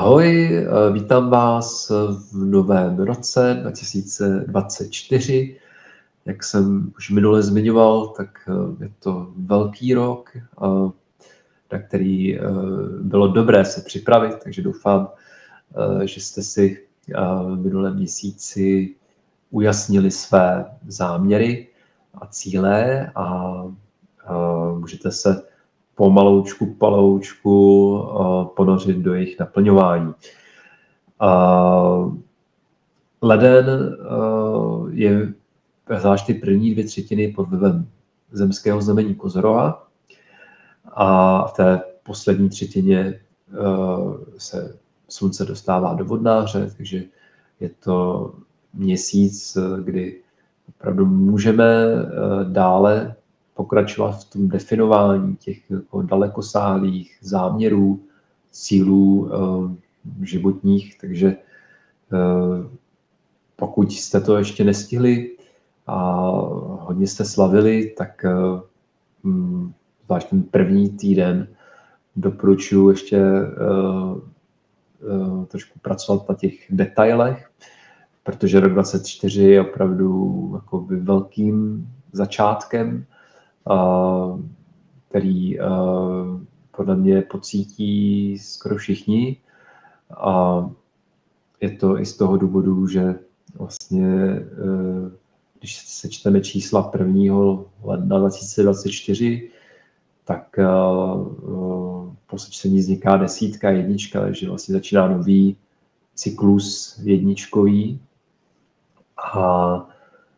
Ahoj, vítám vás v novém roce 2024. Jak jsem už minule zmiňoval, tak je to velký rok, na který bylo dobré se připravit, takže doufám, že jste si v minulém měsíci ujasnili své záměry a cíle a můžete se pomaloučku ponořit do jejich naplňování. Leden je zvlášť ty první 2/3 pod vlivem zemského znamení Kozoroha a v té poslední třetině se slunce dostává do vodnáře, takže je to měsíc, kdy opravdu můžeme dále pokračovat v tom definování těch jako dalekosáhlých záměrů, cílů životních, takže pokud jste to ještě nestihli a hodně jste slavili, tak zvlášť ten první týden doporučuji ještě trošku pracovat na těch detailech, protože rok 2024 je opravdu jakoby velkým začátkem, který podle mě pocítí skoro všichni. A je to i z toho důvodu, že vlastně, když sečteme čísla 1. ledna 2024, tak po sečtení vzniká 10, 1, že vlastně začíná nový cyklus jedničkový a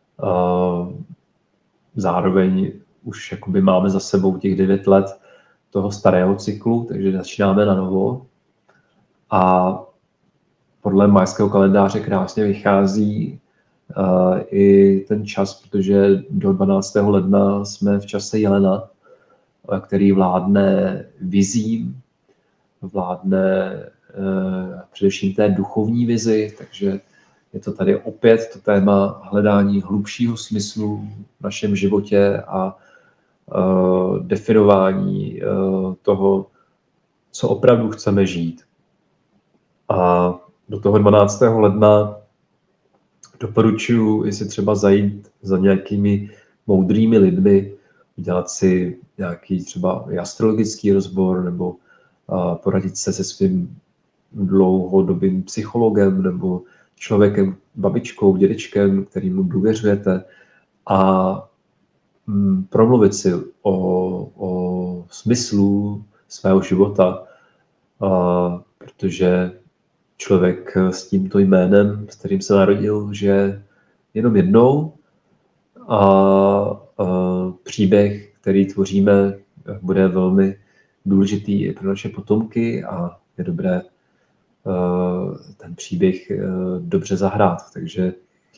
zároveň už jakoby máme za sebou těch 9 let toho starého cyklu, takže začínáme na novo. A podle majského kalendáře krásně vychází i ten čas, protože do 12. ledna jsme v čase jelena, který vládne vizím, vládne především té duchovní vizi, takže je to tady opět to téma hledání hlubšího smyslu v našem životě a definování toho, co opravdu chceme žít. A do toho 12. ledna doporučuji, jestli třeba zajít za nějakými moudrými lidmi, udělat si nějaký třeba astrologický rozbor nebo poradit se se svým dlouhodobým psychologem nebo člověkem, babičkou, dědečkem, kterému důvěřujete a promluvit si o smyslu svého života, protože člověk s tímto jménem, s kterým se narodil, že jenom jednou a příběh, který tvoříme, bude velmi důležitý i pro naše potomky a je dobré ten příběh dobře zahrát. Takže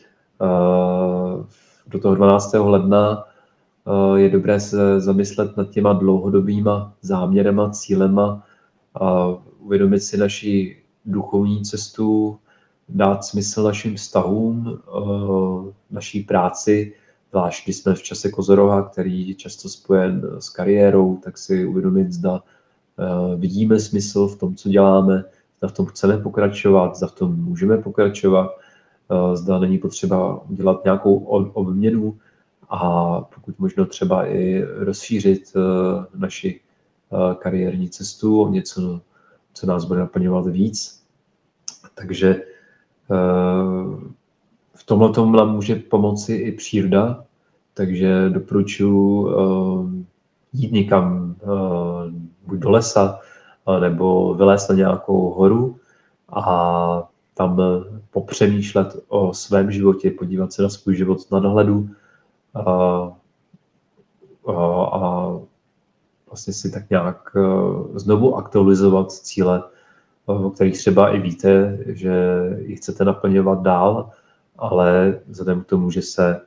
do toho 12. ledna je dobré se zamyslet nad těma dlouhodobýma záměrama, cílema a uvědomit si naši duchovní cestu, dát smysl našim vztahům, naší práci, zvlášť když jsme v čase Kozoroha, který je často spojen s kariérou, tak si uvědomit, zda vidíme smysl v tom, co děláme, zda v tom chceme pokračovat, zda v tom můžeme pokračovat, zda není potřeba udělat nějakou obměnu a pokud možno třeba i rozšířit naši kariérní cestu o něco, co nás bude naplňovat víc. Takže v tomhletom nám může pomoci i příroda, takže doporučuji jít někam buď do lesa, nebo vylézt na nějakou horu a tam popřemýšlet o svém životě, podívat se na svůj život z nadhledu a vlastně si tak nějak znovu aktualizovat cíle, o kterých třeba i víte, že ji chcete naplňovat dál, ale vzhledem k tomu, že se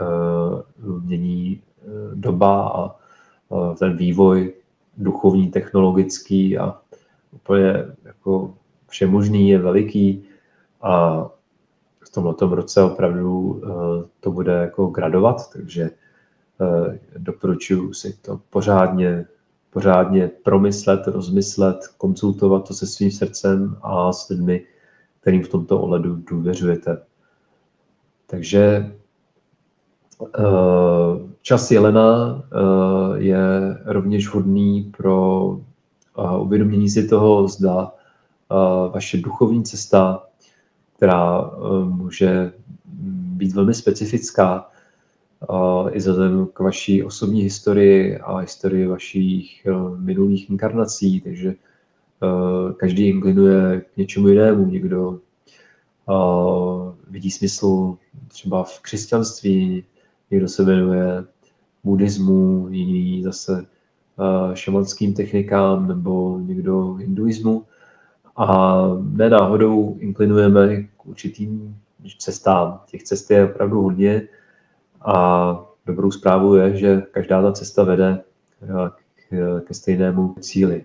mění doba a ten vývoj duchovní, technologický a úplně jako všemožný je veliký a v tomto roce opravdu to bude jako gradovat, takže doporučuji si to pořádně pořádně promyslet, rozmyslet, konzultovat to se svým srdcem a s lidmi, kterým v tomto ohledu důvěřujete. Takže čas jelena je rovněž vhodný pro uvědomění si toho, zda vaše duchovní cesta, která může být velmi specifická, i vzhledem k vaší osobní historii a historii vašich minulých inkarnací, takže každý inklinuje k něčemu jinému. Někdo vidí smysl třeba v křesťanství, někdo se věnuje buddhismu, jiný zase šamanským technikám nebo někdo hinduismu. A ne náhodou inklinujeme k určitým cestám. Těch cest je opravdu hodně a dobrou zprávou je, že každá ta cesta vede ke stejnému cíli.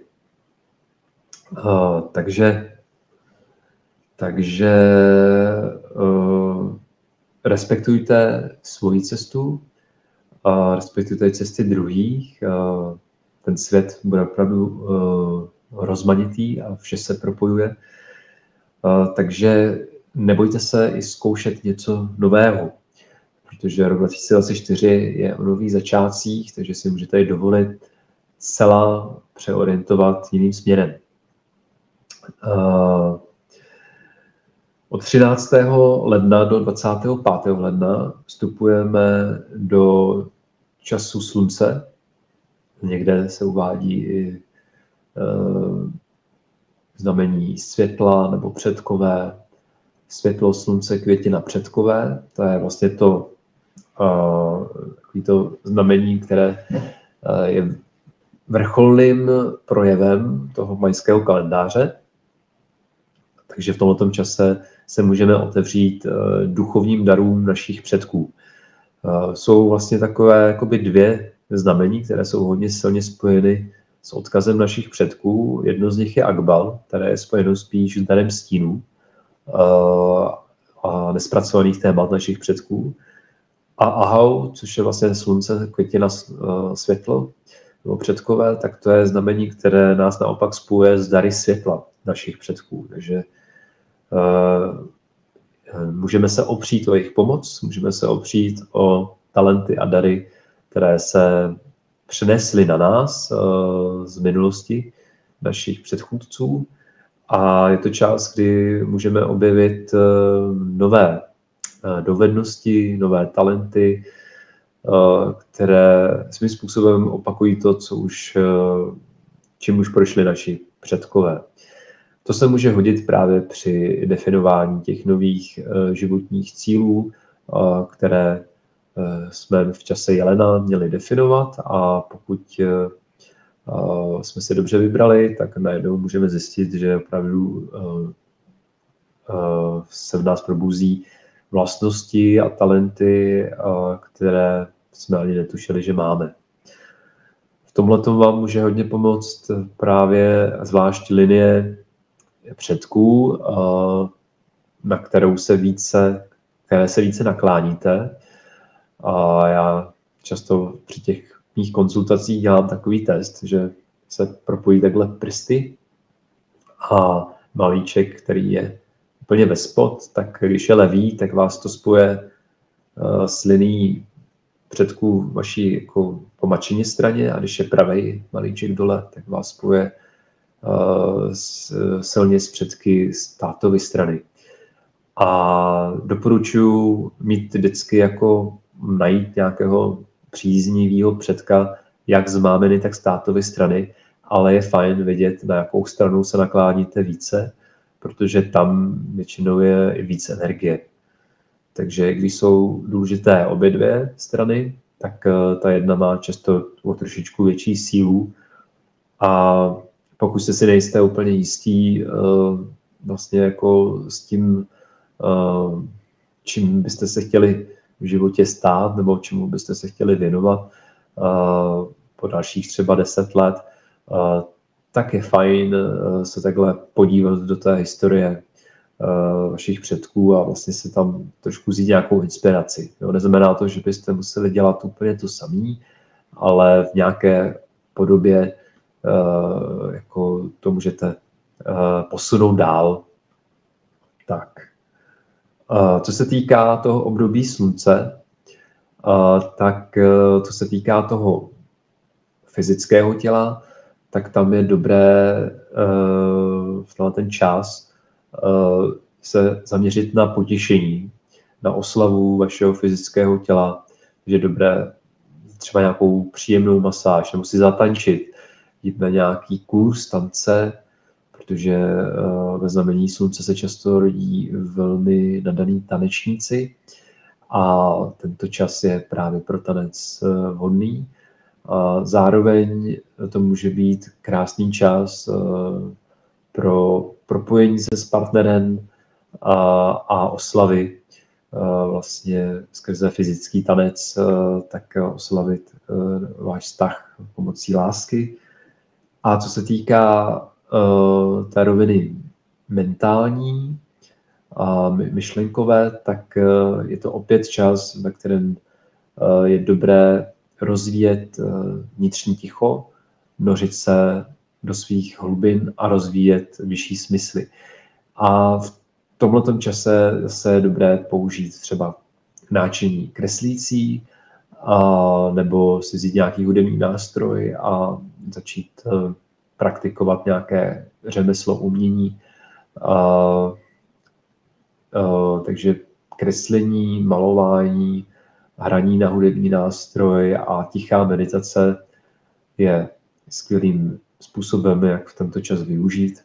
Takže respektujte svoji cestu, respektujte cesty druhých. Ten svět bude opravdu rozmanitý a vše se propojuje. Takže nebojte se i zkoušet něco nového, protože rok 2024 je o nových začátcích, takže si můžete i dovolit zcela přeorientovat jiným směrem. Od 13. ledna do 25. ledna vstupujeme do času slunce. Někde se uvádí i znamení světla nebo předkové, světlo, slunce, květina, předkové. To je vlastně to znamení, které je vrcholným projevem toho majského kalendáře. Takže v tomto čase se můžeme otevřít duchovním darům našich předků. Jsou vlastně takové jakoby dvě znamení, které jsou hodně silně spojeny s odkazem našich předků. Jedno z nich je Akbal, které je spojeno spíš s darem stínů a nespracovaných témat našich předků. A Ahau, což je vlastně slunce, květina, světlo, nebo předkové, tak to je znamení, které nás naopak spojuje s dary světla našich předků. Takže můžeme se opřít o jejich pomoc, můžeme se opřít o talenty a dary, které se přenesly na nás z minulosti našich předchůdců. A je to čas, kdy můžeme objevit nové dovednosti, nové talenty, které svým způsobem opakují to, čím už prošli naši předkové. To se může hodit právě při definování těch nových životních cílů, které jsme v čase jelena měli definovat, a pokud jsme si dobře vybrali, tak najednou můžeme zjistit, že opravdu se v nás probuzí vlastnosti a talenty, které jsme ani netušili, že máme. V tomhletom vám může hodně pomoct právě zvlášť linie předků, na které se více nakláníte. A já často při těch mých konzultacích dělám takový test, že se propojí takhle prsty a malíček, který je úplně ve spod, tak když je levý, tak vás to spoje s linií předků vaší jako po mačině straně, a když je pravej malíček dole, tak vás spoje silně s předky z tátovy strany. A doporučuji mít vždycky jako najít nějakého příznivého předka, jak z máminy, tak z tátovy strany, ale je fajn vědět, na jakou stranu se nakláníte více, protože tam většinou je i víc energie. Takže když jsou důležité obě dvě strany, tak ta jedna má často o trošičku větší sílu, a pokud jste si nejste úplně jistí vlastně jako s tím, čím byste se chtěli v životě stát nebo čemu byste se chtěli věnovat po dalších třeba 10 let, tak je fajn se takhle podívat do té historie vašich předků a vlastně si tam trošku vzít nějakou inspiraci. Jo, neznamená to, že byste museli dělat úplně to samé, ale v nějaké podobě jako to můžete posunout dál. Tak. Co se týká toho období slunce, tak co se týká toho fyzického těla, tak tam je dobré v ten čas se zaměřit na potěšení, na oslavu vašeho fyzického těla, že je dobré třeba nějakou příjemnou masáž nebo si zatančit, jít na nějaký kurz tance, protože ve znamení slunce se často rodí velmi nadaný tanečníci a tento čas je právě pro tanec vhodný. A zároveň to může být krásný čas pro propojení se s partnerem a oslavy vlastně skrze fyzický tanec, tak oslavit váš vztah pomocí lásky. A co se týká té roviny mentální a myšlenkové, tak je to opět čas, ve kterém je dobré rozvíjet vnitřní ticho, nořit se do svých hlubin a rozvíjet vyšší smysly. A v tomhletom čase zase je dobré použít třeba náčiní kreslící, nebo si vzít nějaký hudební nástroj a začít praktikovat nějaké řemeslo, umění. Takže kreslení, malování, hraní na hudební nástroj a tichá meditace je skvělým způsobem, jak v tento čas využít.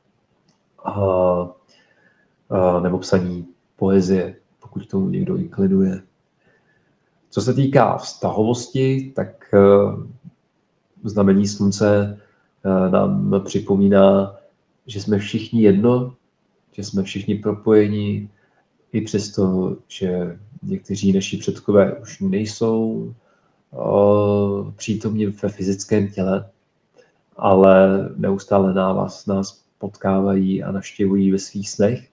Nebo psaní poezie, pokud k tomu někdo inklinuje. Co se týká vztahovosti, tak znamení slunce nám připomíná, že jsme všichni jedno, že jsme všichni propojeni, i přesto, že někteří naši předkové už nejsou přítomni ve fyzickém těle, ale neustále nás potkávají a navštěvují ve svých snech.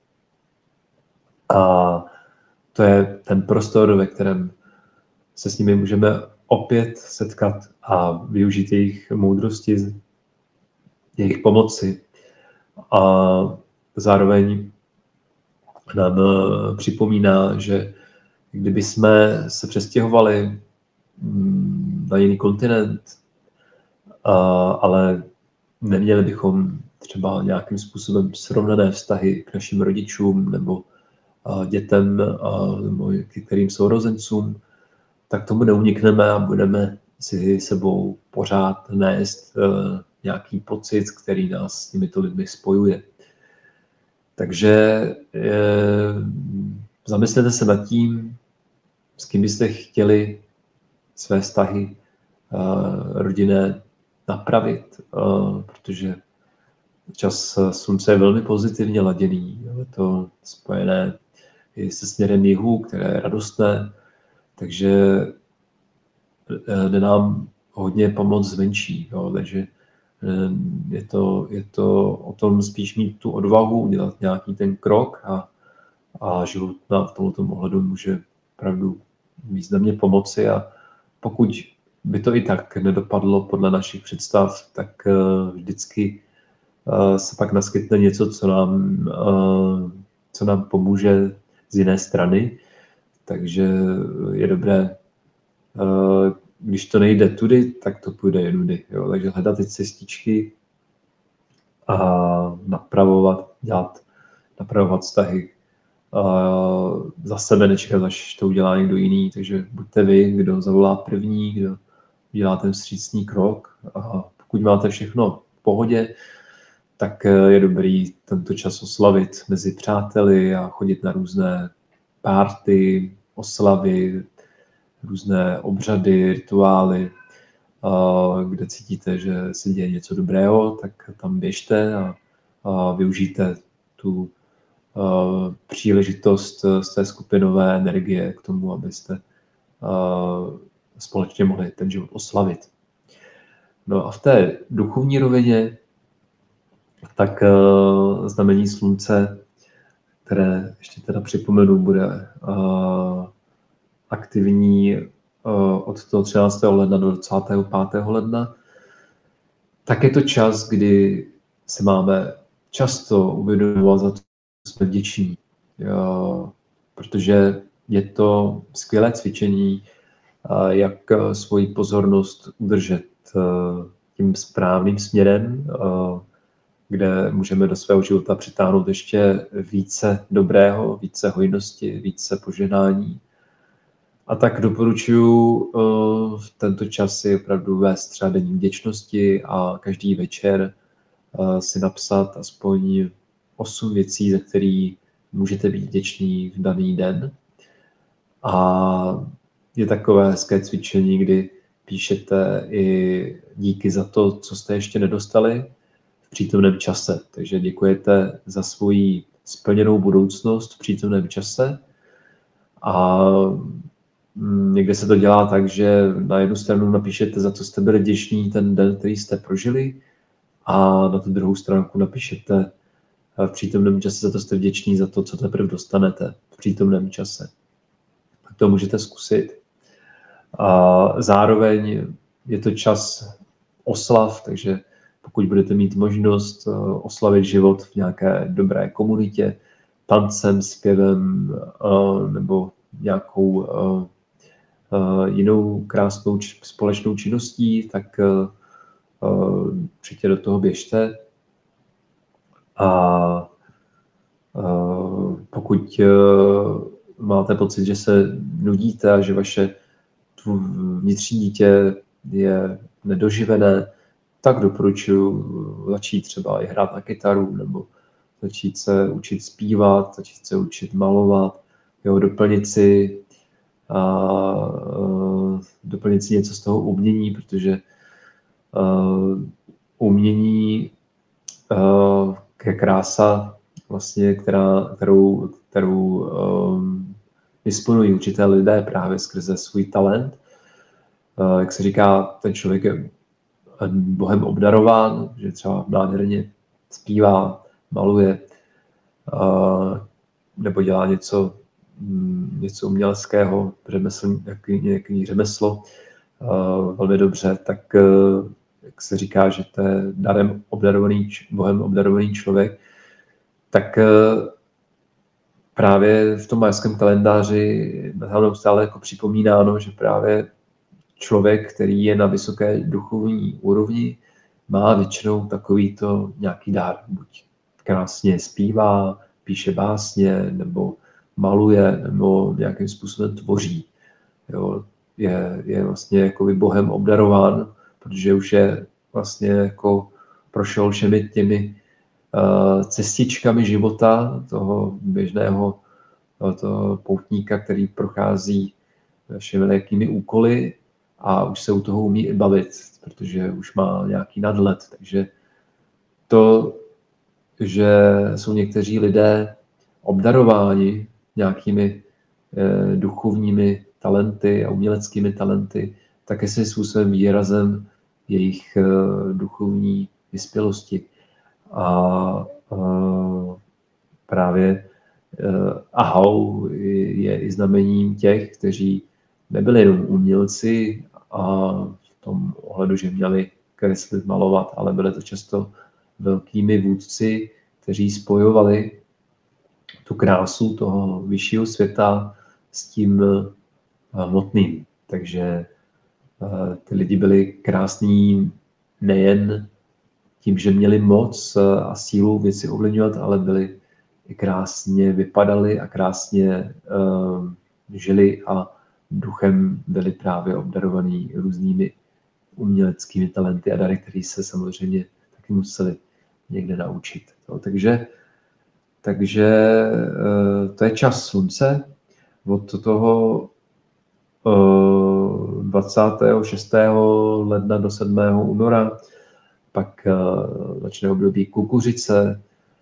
A to je ten prostor, ve kterém se s nimi můžeme opět setkat a využít jejich moudrosti, jejich pomoci. A zároveň nám připomíná, že kdyby jsme se přestěhovali na jiný kontinent, ale neměli bychom třeba nějakým způsobem srovnané vztahy k našim rodičům nebo dětem nebo k kterým sourozencům, tak tomu neunikneme a budeme si sebou pořád nést nějaký pocit, který nás s těmito lidmi spojuje. Takže zamyslete se nad tím, s kým byste chtěli své vztahy rodinné napravit, protože čas slunce je velmi pozitivně laděný, je to spojené i se směrem jihu, které je radostné, takže jde nám hodně pomoc zvenčí, takže je to o tom spíš mít tu odvahu, udělat nějaký ten krok a život v tomto ohledu může opravdu významně pomoci a pokud by to i tak nedopadlo podle našich představ, tak vždycky se pak naskytne něco, co nám pomůže z jiné strany. Takže je dobré, když to nejde tudy, tak to půjde jenudy. Jo? Takže hledat ty cestičky a napravovat vztahy. Za sebe nečekat, až to udělá někdo jiný. Takže buďte vy, kdo zavolá první, kdo udělá ten vstřícný krok. A pokud máte všechno v pohodě, tak je dobrý tento čas oslavit mezi přáteli a chodit na různé párty, oslavy, různé obřady, rituály, kde cítíte, že se děje něco dobrého, tak tam běžte a využijte tu příležitost z té skupinové energie k tomu, abyste společně mohli ten život oslavit. No a v té duchovní rovině tak znamení slunce, které ještě teda připomenu, bude aktivní od toho 13. ledna do 25. ledna. tak je to čas, kdy se máme často uvědomovat za to, že jsme vděční. Protože je to skvělé cvičení, jak svoji pozornost udržet tím správným směrem, kde můžeme do svého života přitáhnout ještě více dobrého, více hojnosti, více požehnání. A tak doporučuji tento čas si opravdu vést třeba denní vděčnosti a každý večer si napsat aspoň 8 věcí, za které můžete být vděční v daný den. A je takové hezké cvičení, kdy píšete i díky za to, co jste ještě nedostali v přítomném čase. Takže děkujete za svoji splněnou budoucnost v přítomném čase. A někde se to dělá tak, že na jednu stranu napíšete, za co jste byli vděční ten den, který jste prožili, a na tu druhou stránku napíšete v přítomném čase, za to jste vděční, za to, co teprve dostanete v přítomném čase. Tak to můžete zkusit. A zároveň je to čas oslav, takže pokud budete mít možnost oslavit život v nějaké dobré komunitě, tancem, zpěvem nebo nějakou jinou krásnou společnou činností, tak určitě do toho běžte. A pokud máte pocit, že se nudíte a že vaše vnitřní dítě je nedoživené, tak doporučuji začít třeba i hrát na kytaru, nebo začít se učit zpívat, začít se učit malovat, doplnit si něco z toho umění, protože umění je krása, vlastně, kterou disponují určité lidé právě skrze svůj talent. Jak se říká, ten člověk je Bohem obdarován, že třeba nádherně zpívá, maluje, nebo dělá něco uměleckého, nějaký řemeslo velmi dobře, tak jak se říká, že to je Bohem obdarovaný člověk, tak právě v tom majském kalendáři stále jako připomínáno, že právě člověk, který je na vysoké duchovní úrovni, má většinou takovýto nějaký dár. Buď krásně zpívá, píše básně, nebo maluje, nebo nějakým způsobem tvoří. Jo, je vlastně jako Bohem obdarován, protože už je vlastně jako prošel všemi těmi cestičkami života toho běžného toho poutníka, který prochází všemi jakými úkoly a už se u toho umí i bavit, protože už má nějaký nadhled. Takže to, že jsou někteří lidé obdarováni nějakými duchovními talenty a uměleckými talenty, tak je svým způsobem výrazem jejich duchovní vyspělosti. A právě ahau je i znamením těch, kteří nebyli jenom umělci a v tom ohledu, že měli kreslit, malovat, ale byli to často velkými vůdci, kteří spojovali tu krásu toho vyššího světa s tím hmotným. Takže ty lidi byli krásní nejen tím, že měli moc a sílu věci ovlivňovat, ale byli i krásně vypadali a krásně žili a duchem byli právě obdarovaní různými uměleckými talenty a dary, které se samozřejmě taky museli někde naučit. Takže to je čas slunce. Od toho 26. ledna do 7. února pak začne období kukuřice,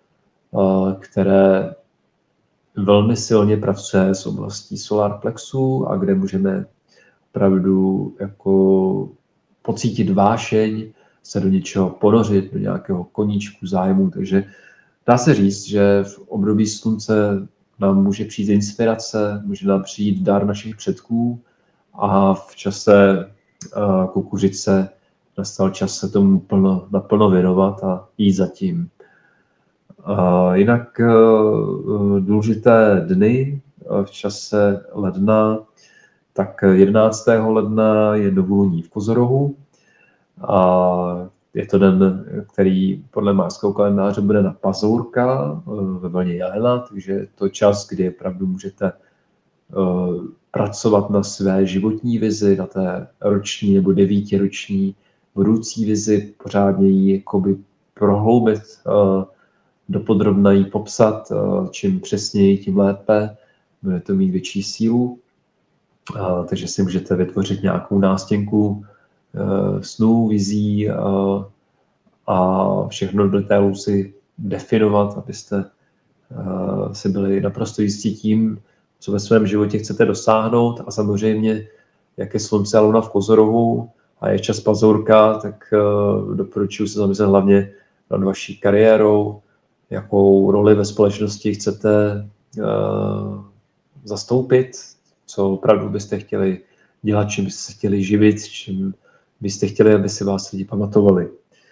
které velmi silně pracuje s oblastí solar plexu a kde můžeme opravdu jako pocítit vášeň, se do něčeho ponořit, do nějakého koníčku zájmu. Takže dá se říct, že v období slunce nám může přijít inspirace, může nám přijít dar našich předků a v čase kukuřice nastal čas se tomu naplno věnovat a jít za tím. Jinak důležité dny v čase ledna, tak 11. ledna je novoluní v Kozorohu a je to den, který podle mářského kalendáře bude na Pazourka ve vlně Jelena, takže je to čas, kdy opravdu můžete pracovat na své životní vizi, na té roční nebo 9roční budoucí vizi, pořádně ji jakoby prohloubit, dopodrobna ji popsat, čím přesněji, tím lépe, bude to mít větší sílu, takže si můžete vytvořit nějakou nástěnku snů, vizí a všechno do detailů si definovat, abyste si byli naprosto jistí tím, co ve svém životě chcete dosáhnout. A samozřejmě, jak je slunce a luna v Kozorohu a je čas Pazourka, tak doporučuji se zamyslet hlavně nad vaší kariérou, jakou roli ve společnosti chcete zastoupit, co opravdu byste chtěli dělat, čím byste se chtěli živit, čím byste chtěli, aby si vás lidi pamatovali.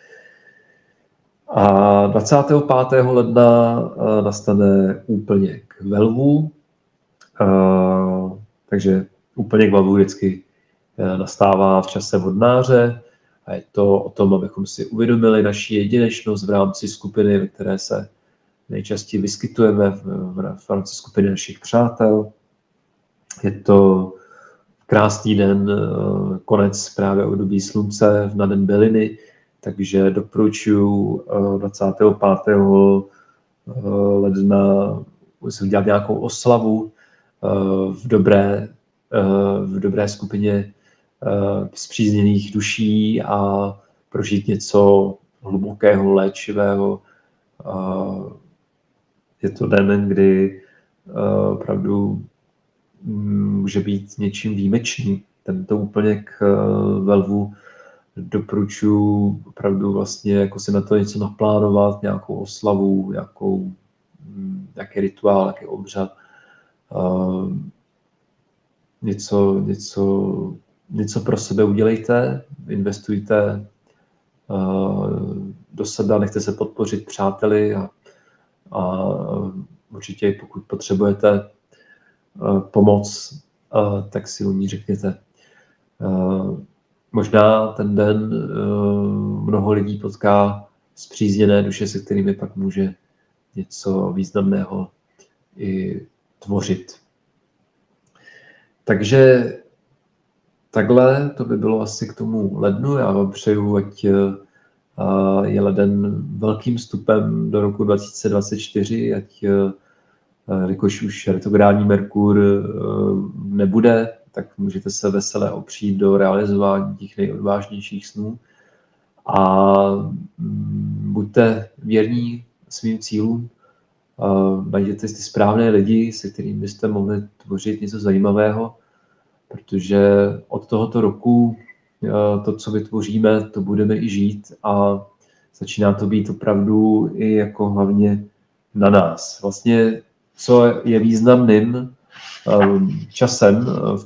A 25. ledna nastane úplněk ve Lvu, takže úplněk ve Lvu vždycky nastává v čase vodnáře a je to o tom, abychom si uvědomili naši jedinečnost v rámci skupiny, ve které se nejčastěji vyskytujeme v rámci skupiny našich přátel. Je to krásný den, konec právě období slunce na den byliny, takže doporučuji 25. ledna si udělat nějakou oslavu v dobré skupině spřízněných duší a prožít něco hlubokého, léčivého. Je to den, kdy opravdu může být něčím výjimečný. Tento úplněk ve Lvu doporučuji opravdu vlastně jako si na to něco naplánovat, nějakou oslavu, nějaký rituál, nějaký obřad, něco pro sebe udělejte, investujte do sebe, nechte se podpořit přáteli a určitě pokud potřebujete pomoc, tak si o ní řekněte. Možná ten den mnoho lidí potká spřízněné duše, se kterými pak může něco významného i tvořit. Takže takhle to by bylo asi k tomu lednu. Já vám přeju, ať je leden velkým vstupem do roku 2024, ať jakož už retrográdní Merkur nebude, tak můžete se veselé opřít do realizování těch nejodvážnějších snů a buďte věrní svým cílům, najděte ty správné lidi, se kterými byste mohli tvořit něco zajímavého, protože od tohoto roku to, co vytvoříme, to budeme i žít a začíná to být opravdu i jako hlavně na nás. Vlastně, co je významným časem v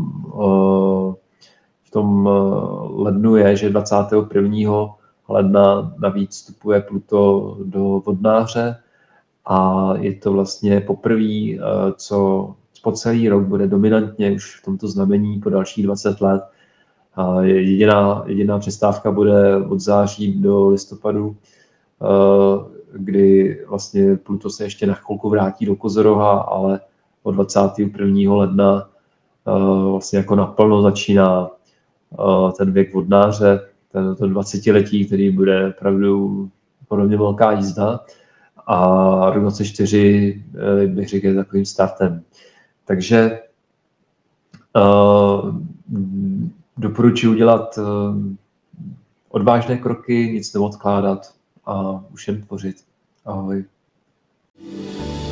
tom lednu je, že 21. ledna navíc vstupuje Pluto do vodnáře a je to vlastně poprvé, co po celý rok bude dominantně už v tomto znamení po dalších 20 let. Jediná přestávka bude od září do listopadu, kdy vlastně Pluto se ještě na chvilku vrátí do Kozoroha, ale od 21. ledna vlastně jako naplno začíná ten věk vodnáře, to 20letí, který bude opravdu podle mě velká jízda a rok 24 bych řekl je takovým startem. Takže doporučuji udělat odvážné kroky, nic neodkládat a už jen tvořit. Ahoj.